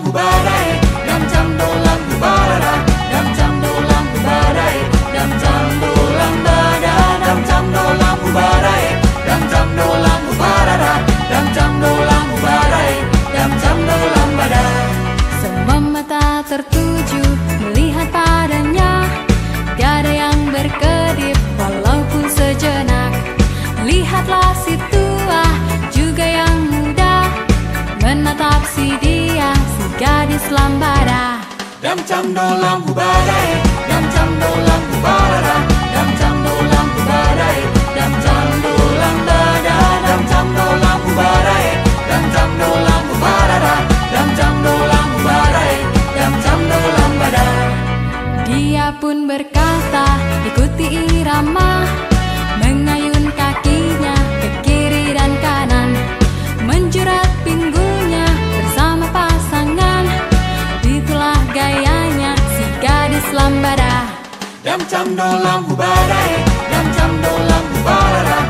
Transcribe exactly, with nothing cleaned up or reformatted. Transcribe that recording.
hubadai, dam jam dolang hubadada, dam jam dolang hubadai, dam jam dolang bada, dam jam dolang hubadai, dam jam dolang hubadada, dam jam dolang hubadai, dam jam dolang bada. Semua mata tertuju melihat padanya, tiada yang berkedip walaupun sejenak. Lihatlah si tua juga yang muda menatap si dia, si gadis lambada. Dam jam dolang hubadai, dam jam dolang hubadada, dam jam dolang hubadai, dam jam dolang bada, dam jam dolang hubadai, dam jam dolang hubadada, dam jam dolang hubadai, dam jam dolang bada. Dia pun berkata ikuti irama, mengayun kakinya ke kiri dan kanan, menjerat pinggulnya bersama pasangan. Itulah gayanya si gadis lambada. Dam jam dolang hubadai, dam jam dolang hubadada,